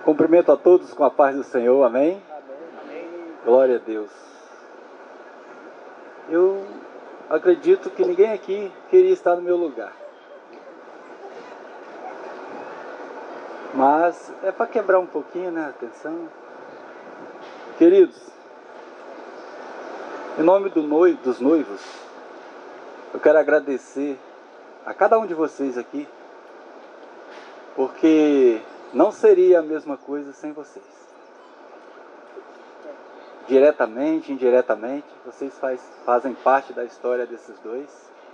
Cumprimento a todos com a paz do Senhor, amém? Glória a Deus. Eu acredito que ninguém aqui queria estar no meu lugar. Mas é para quebrar um pouquinho, né, a atenção. Queridos, em nome dos noivos, eu quero agradecer a cada um de vocês aqui, porque não seria a mesma coisa sem vocês. Diretamente, indiretamente, vocês fazem parte da história desses dois.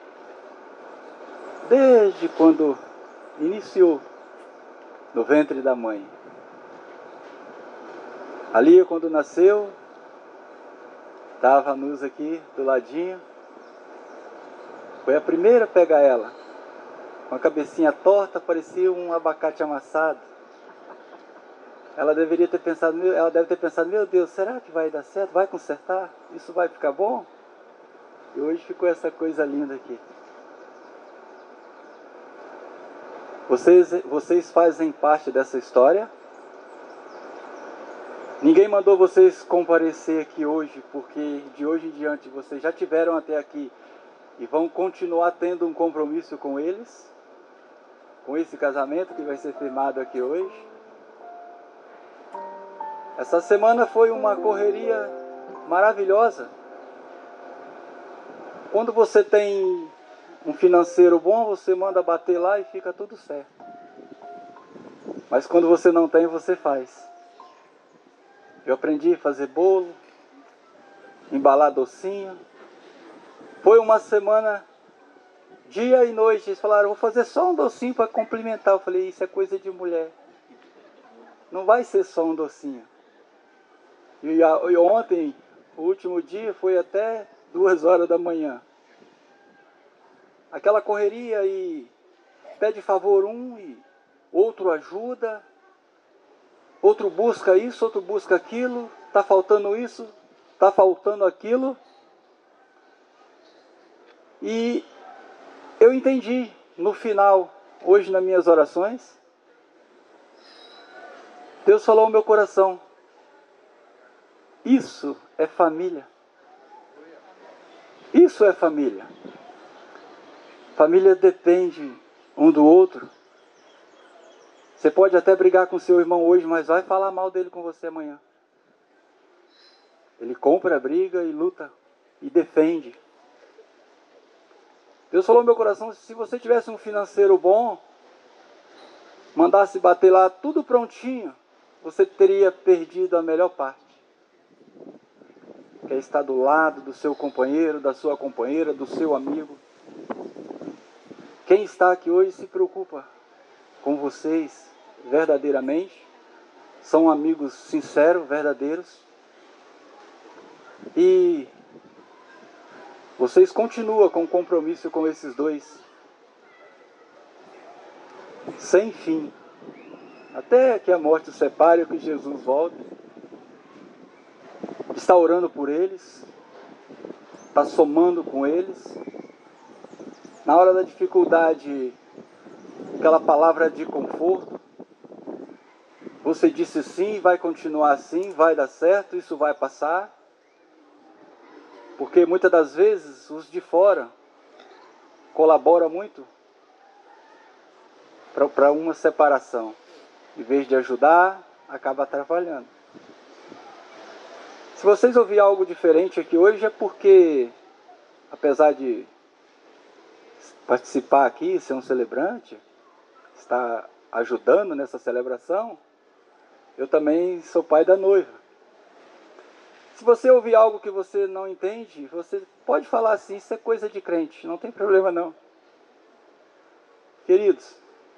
Desde quando iniciou no ventre da mãe. Ali, quando nasceu, estava a Nus aqui do ladinho. Foi a primeira a pegar ela. Com a cabecinha torta, parecia um abacate amassado. Ela deve ter pensado, meu Deus, será que vai dar certo? Vai consertar? Isso vai ficar bom? E hoje ficou essa coisa linda aqui. Vocês fazem parte dessa história. Ninguém mandou vocês comparecer aqui hoje, porque de hoje em diante vocês já tiveram até aqui e vão continuar tendo um compromisso com eles, com esse casamento que vai ser firmado aqui hoje. Essa semana foi uma correria maravilhosa. Quando você tem um financeiro bom, você manda bater lá e fica tudo certo. Mas quando você não tem, você faz. Eu aprendi a fazer bolo, embalar docinho. Foi uma semana, dia e noite. Eles falaram, vou fazer só um docinho para complementar. Eu falei, isso é coisa de mulher. Não vai ser só um docinho. E ontem, o último dia, foi até 2 horas da manhã. Aquela correria e pede favor um e outro ajuda, outro busca isso, outro busca aquilo, está faltando isso, está faltando aquilo. E eu entendi no final, hoje nas minhas orações, Deus falou ao meu coração, isso é família. Isso é família. Família depende um do outro. Você pode até brigar com seu irmão hoje, mas vai falar mal dele com você amanhã. Ele compra a briga e luta e defende. Deus falou no meu coração, se você tivesse um financeiro bom, mandasse bater lá tudo prontinho, você teria perdido a melhor parte. Que é estar do lado do seu companheiro, da sua companheira, do seu amigo. Quem está aqui hoje se preocupa com vocês verdadeiramente. São amigos sinceros, verdadeiros. E vocês continuam com compromisso com esses dois. Sem fim. Até que a morte os separe ou que Jesus volte. Está orando por eles. Está somando com eles. Na hora da dificuldade, aquela palavra de conforto. Você disse sim, vai continuar assim, vai dar certo, isso vai passar. Porque muitas das vezes os de fora colaboram muito para uma separação. Em vez de ajudar, acaba atrapalhando. Se vocês ouvirem algo diferente aqui hoje é porque, apesar de participar aqui, ser um celebrante, estar ajudando nessa celebração, eu também sou pai da noiva. Se você ouvir algo que você não entende, você pode falar assim, isso é coisa de crente, não tem problema não. Queridos,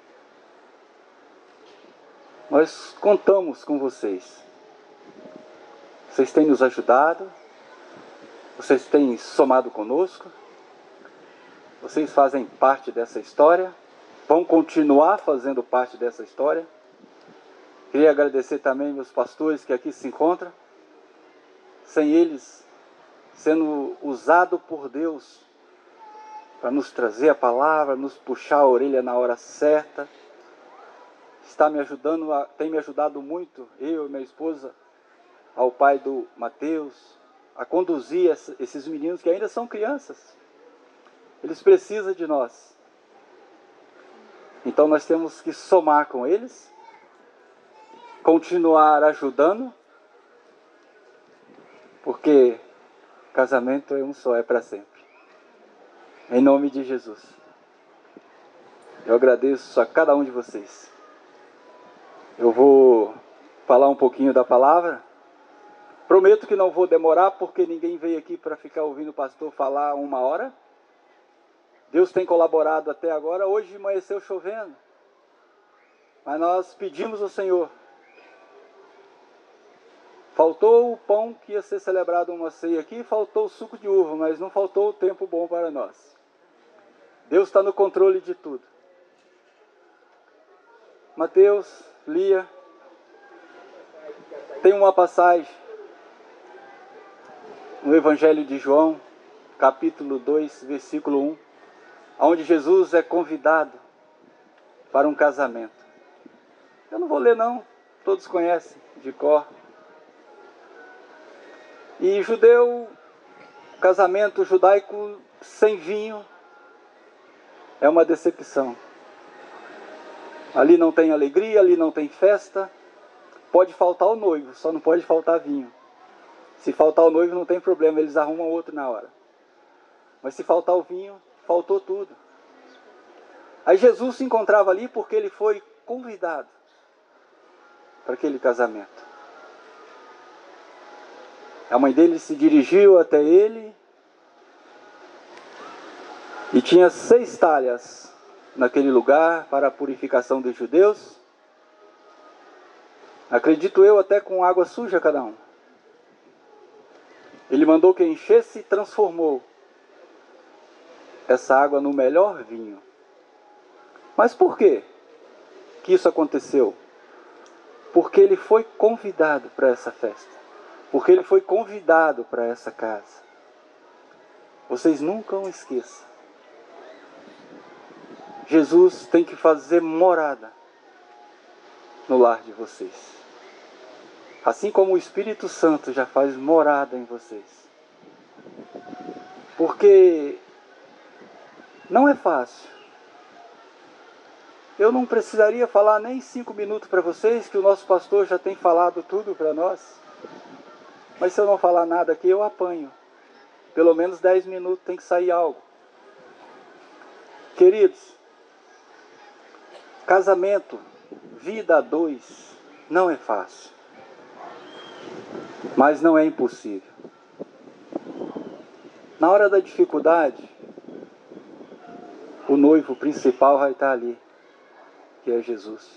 nós contamos com vocês. Vocês têm nos ajudado, vocês têm somado conosco, vocês fazem parte dessa história, vão continuar fazendo parte dessa história. Queria agradecer também meus pastores que aqui se encontram. Sem eles, sendo usado por Deus para nos trazer a palavra, nos puxar a orelha na hora certa, está me ajudando, tem me ajudado muito, eu e minha esposa, ao pai do Mateus, a conduzir esses meninos que ainda são crianças. Eles precisam de nós. Então nós temos que somar com eles, continuar ajudando, porque casamento é um só, é para sempre. Em nome de Jesus. Eu agradeço a cada um de vocês. Eu vou falar um pouquinho da palavra. Prometo que não vou demorar, porque ninguém veio aqui para ficar ouvindo o pastor falar 1 hora. Deus tem colaborado até agora. Hoje amanheceu chovendo. Mas nós pedimos ao Senhor. Faltou o pão que ia ser celebrado uma ceia aqui, faltou o suco de uva, mas não faltou o tempo bom para nós. Deus está no controle de tudo. Mateus, Lia, tem uma passagem no Evangelho de João, capítulo 2, versículo 1, onde Jesus é convidado para um casamento. Eu não vou ler não, todos conhecem de cor. E judeu, casamento judaico sem vinho é uma decepção. Ali não tem alegria, ali não tem festa. Pode faltar o noivo, só não pode faltar vinho. Se faltar o noivo não tem problema, eles arrumam outro na hora. Mas se faltar o vinho, faltou tudo. Aí Jesus se encontrava ali porque ele foi convidado para aquele casamento. A mãe dele se dirigiu até ele e tinha 6 talhas naquele lugar para a purificação dos judeus. Acredito eu, até com água suja cada um. Ele mandou que enchesse e transformou essa água no melhor vinho. Mas por quê que isso aconteceu? Porque ele foi convidado para essa festa. Porque ele foi convidado para essa casa. Vocês nunca o esqueçam. Jesus tem que fazer morada no lar de vocês. Assim como o Espírito Santo já faz morada em vocês. Porque não é fácil. Eu não precisaria falar nem 5 minutos para vocês, que o nosso pastor já tem falado tudo para nós. Mas se eu não falar nada aqui, eu apanho. Pelo menos 10 minutos tem que sair algo. Queridos, casamento, vida a 2, não é fácil. Mas não é impossível. Na hora da dificuldade, o noivo principal vai estar ali, que é Jesus.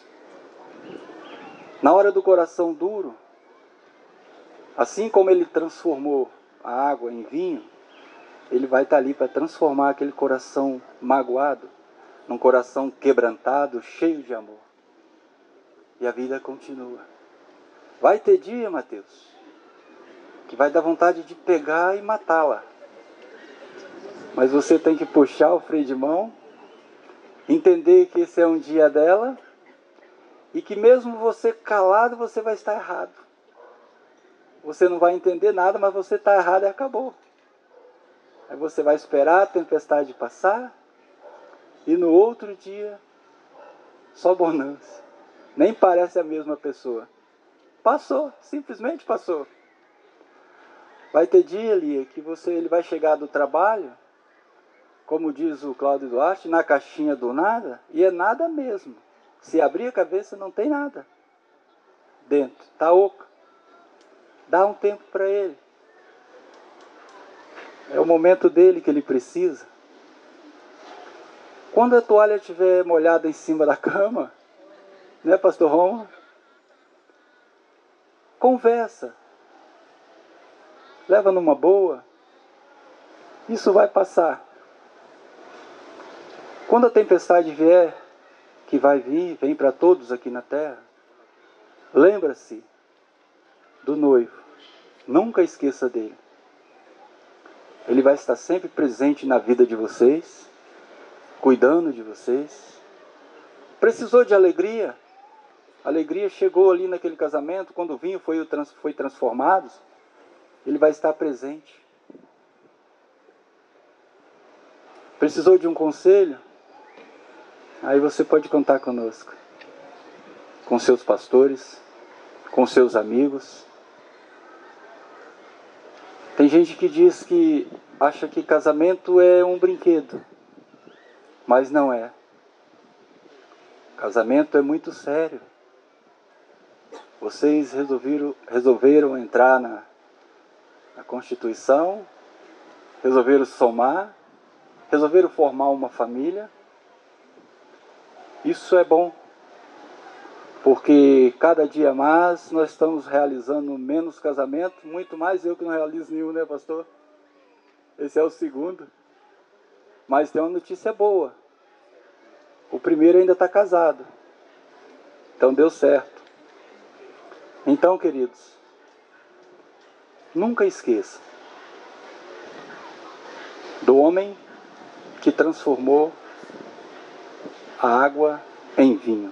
Na hora do coração duro, assim como ele transformou a água em vinho, ele vai estar ali para transformar aquele coração magoado num coração quebrantado, cheio de amor. E a vida continua. Vai ter dia, Mateus, que vai dar vontade de pegar e matá-la. Mas você tem que puxar o freio de mão, entender que esse é um dia dela, e que mesmo você calado, você vai estar errado. Você não vai entender nada, mas você está errado e acabou. Aí você vai esperar a tempestade passar, e no outro dia, só bonança. Nem parece a mesma pessoa. Passou, simplesmente passou. Vai ter dia, Lia, que ele vai chegar do trabalho, como diz o Cláudio Duarte, na caixinha do nada, e é nada mesmo. Se abrir a cabeça, não tem nada dentro, está oco. Dá um tempo para ele. É o momento dele que ele precisa. Quando a toalha estiver molhada em cima da cama, né, pastor Roma? Conversa. Leva numa boa. Isso vai passar. Quando a tempestade vier, que vai vir, vem para todos aqui na terra, lembra-se do noivo. Nunca esqueça dele. Ele vai estar sempre presente na vida de vocês, cuidando de vocês. Precisou de alegria? A alegria chegou ali naquele casamento, quando o vinho foi transformado, ele vai estar presente. Precisou de um conselho? Aí você pode contar conosco, com seus pastores, com seus amigos. Tem gente que diz que acha que casamento é um brinquedo, mas não é. Casamento é muito sério. Vocês resolveram entrar na Constituição, resolveram somar, resolveram formar uma família. Isso é bom, porque cada dia mais nós estamos realizando menos casamento, muito mais eu que não realizo nenhum, né, pastor? Esse é o segundo. Mas tem uma notícia boa. O primeiro ainda está casado. Então deu certo. Então, queridos, nunca esqueça do homem que transformou a água em vinho.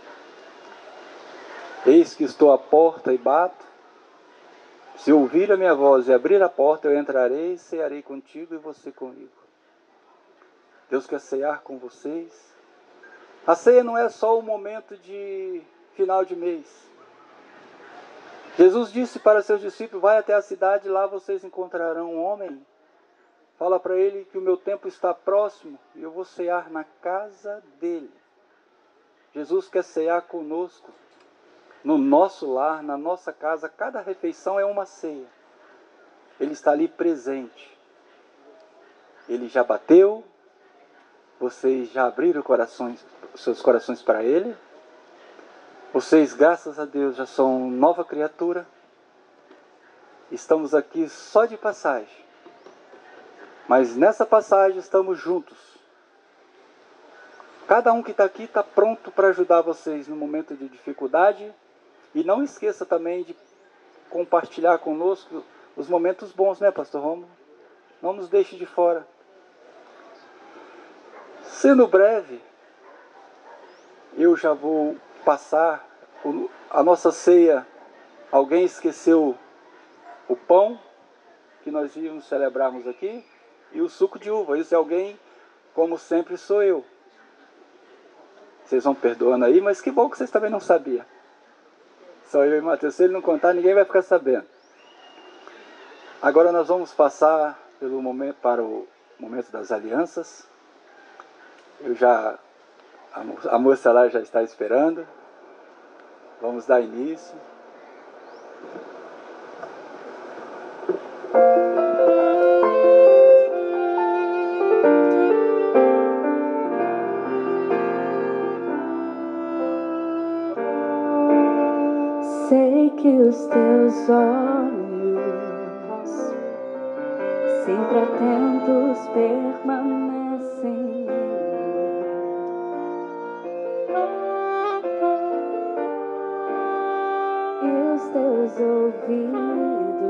Eis que estou à porta e bato. Se ouvir a minha voz e abrir a porta, eu entrarei e cearei contigo e você comigo. Deus quer cear com vocês. A ceia não é só o momento de final de mês. Jesus disse para seus discípulos, vai até a cidade, lá vocês encontrarão um homem. Fala para ele que o meu tempo está próximo e eu vou cear na casa dele. Jesus quer cear conosco, no nosso lar, na nossa casa. Cada refeição é uma ceia. Ele está ali presente. Ele já bateu, vocês já abriram seus corações para ele. Vocês, graças a Deus, já são nova criatura. Estamos aqui só de passagem. Mas nessa passagem estamos juntos. Cada um que está aqui está pronto para ajudar vocês no momento de dificuldade. E não esqueça também de compartilhar conosco os momentos bons, né, pastor Romulo? Não nos deixe de fora. Sendo breve, eu já vou passar a nossa ceia. Alguém esqueceu o pão que nós íamos celebrarmos aqui e o suco de uva. Isso é alguém, como sempre, sou eu. Vocês vão perdoando aí, mas que bom que vocês também não sabiam. Só eu e Mateus. Se ele não contar, ninguém vai ficar sabendo. Agora nós vamos passar para o momento das alianças. A moça lá já está esperando. Vamos dar início. Sei que os teus olhos, sempre atentos, permanecem em mim. E os teus ouvidos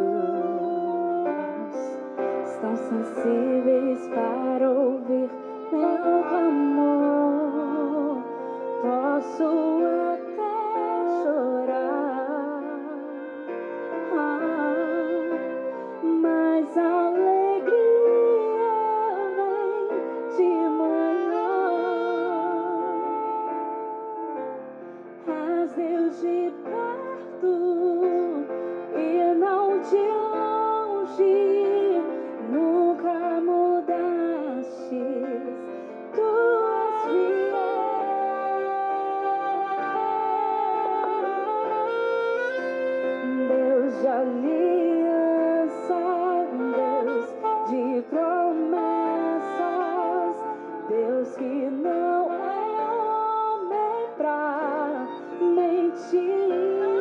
estão sensíveis para ouvir meu clamor. Posso até chorar, mas a alegria vem de manhã. És Deus de perto e não de longe, nunca mudaste, tu és fiel. Deus de aliança, Deus de promessas, Deus que não é homem pra mentir.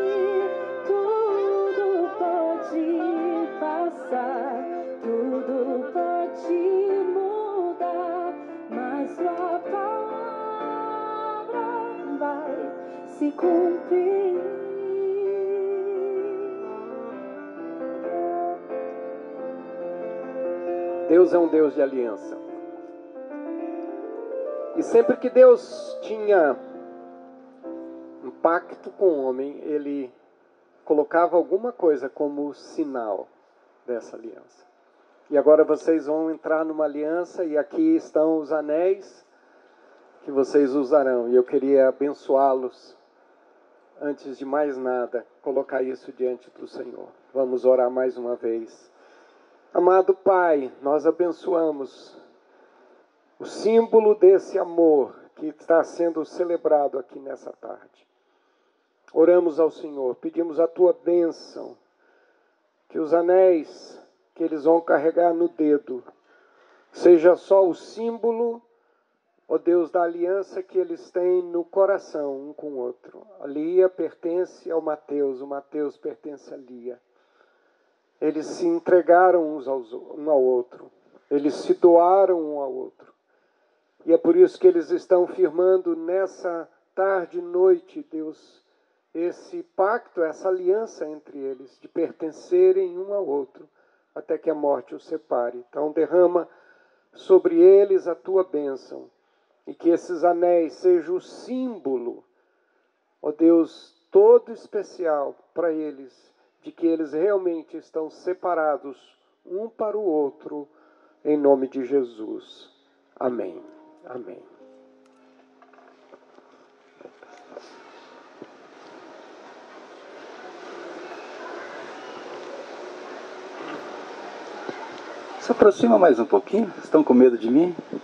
Tudo pode passar, tudo pode mudar, mas tua palavra vai se cumprir. Deus é um Deus de aliança. E sempre que Deus tinha um pacto com o homem, ele colocava alguma coisa como sinal dessa aliança. E agora vocês vão entrar numa aliança e aqui estão os anéis que vocês usarão. E eu queria abençoá-los. Antes de mais nada, colocar isso diante do Senhor. Vamos orar mais uma vez. Amado Pai, nós abençoamos o símbolo desse amor que está sendo celebrado aqui nessa tarde. Oramos ao Senhor, pedimos a Tua bênção, que os anéis que eles vão carregar no dedo, seja só o símbolo, ó Deus, da aliança que eles têm no coração um com o outro. A Lia pertence ao Mateus, o Mateus pertence a Lia. Eles se entregaram um ao outro, eles se doaram um ao outro. E é por isso que eles estão firmando nessa tarde e noite, Deus, esse pacto, essa aliança entre eles, de pertencerem um ao outro, até que a morte os separe. Então derrama sobre eles a Tua bênção, e que esses anéis sejam o símbolo, ó Deus, todo especial para eles, de que eles realmente estão separados um para o outro, em nome de Jesus. Amém. Amém. Se aproxima mais um pouquinho. Estão com medo de mim?